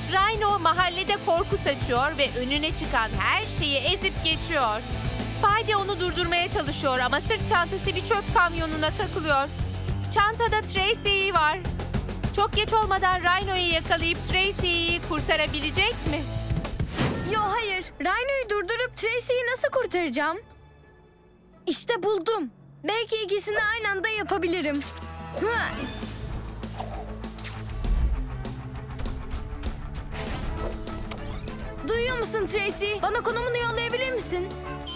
Rhino mahallede korku saçıyor ve önüne çıkan her şeyi ezip geçiyor. Spidey onu durdurmaya çalışıyor ama sırt çantası bir çöp kamyonuna takılıyor. Çantada Tracy var. Çok geç olmadan Rhino'yu yakalayıp Tracy'yi kurtarabilecek mi? Yo hayır. Rhino'yu durdurup Tracy'yi nasıl kurtaracağım? İşte buldum. Belki ikisini aynı anda yapabilirim. Hı. Duyuyor musun Tracy? Bana konumunu yollayabilir misin?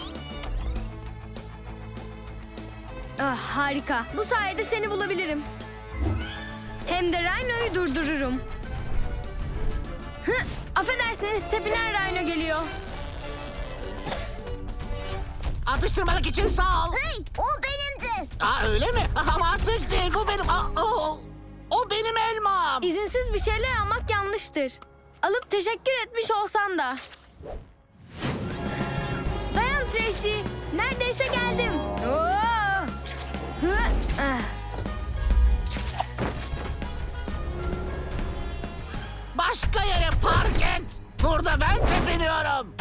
Ah, harika. Bu sayede seni bulabilirim. Hem de Rhino'yu durdururum. Hı, affedersiniz, tepinen Rhino geliyor. Atıştırmalık için sağ ol. Hey, o benimdi. Aa, öyle mi? Ama artık değil, bu benim. O benim elmam. İzinsiz bir şeyler almak yanlıştır. Alıp teşekkür etmiş olsan da. Dayan Tracy. Neredeyse geldim. Oo! Hı, ah. Başka yere park et. Burada ben tepiniyorum.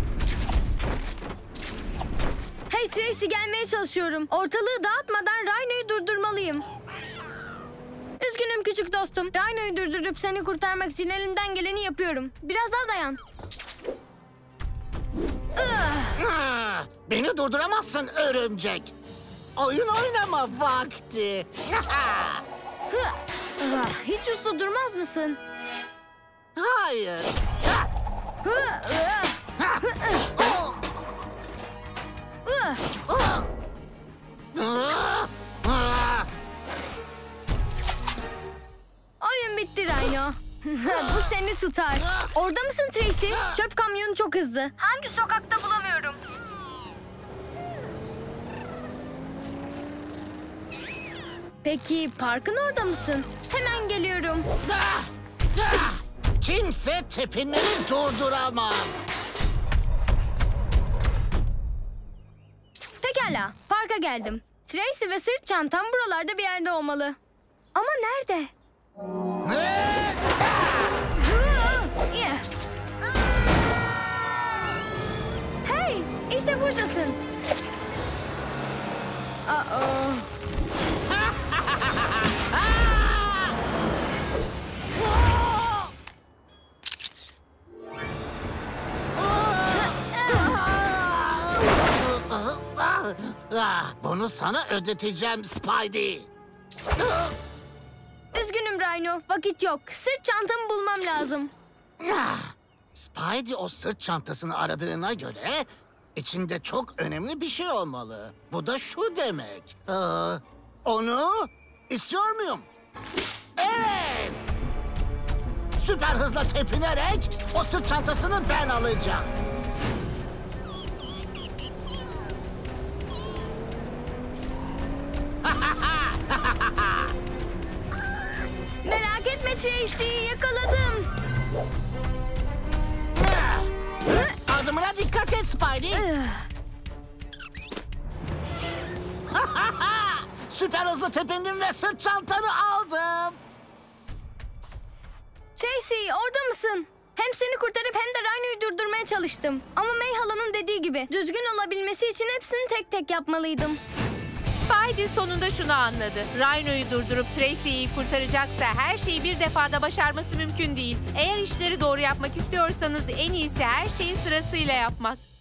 Hey Tracy, gelmeye çalışıyorum. Ortalığı dağıtmadan Rhino'yu durdurmalıyım. Üzgünüm küçük dostum. Rhino'yu durdurup seni kurtarmak için elimden geleni yapıyorum. Biraz daha dayan. Beni durduramazsın örümcek. Oyun oynama vakti. Hı. Ah, hiç uslu durmaz mısın? Hayır. Hı. Ah. Oyun bitti Rhino. Bu seni tutar. Orada mısın Tracy? Çöp kamyonu çok hızlı. Hangi sokakta bulamıyorum. Peki parkın orada mısın? Hemen geliyorum. Kimse tepinmeni durduramaz. Pekala, parka geldim. Tracy ve sırt çantam buralarda bir yerde olmalı. Ama nerede? Yeah. Hey, işte buradasın. Uh-oh. Bunu sana ödeteceğim Spidey. Üzgünüm Rhino, vakit yok. Sırt çantamı bulmam lazım. Spidey o sırt çantasını aradığına göre içinde çok önemli bir şey olmalı. Bu da şu demek. Onu istiyor muyum? Evet. Süper hızla tepinerek o sırt çantasını ben alacağım. Merak etme Tracy, yakaladım. Adımına dikkat et Spidey. Süper hızlı tepindim ve sırt çantanı aldım. Tracy, orada mısın? Hem seni kurtarıp hem de Rhino'yu durdurmaya çalıştım. Ama May halanın dediği gibi düzgün olabilmesi için hepsini tek tek yapmalıydım. Spidey sonunda şunu anladı. Rhino'yu durdurup Tracy'yi kurtaracaksa her şeyi bir defada başarması mümkün değil. Eğer işleri doğru yapmak istiyorsanız en iyisi her şeyi sırasıyla yapmak.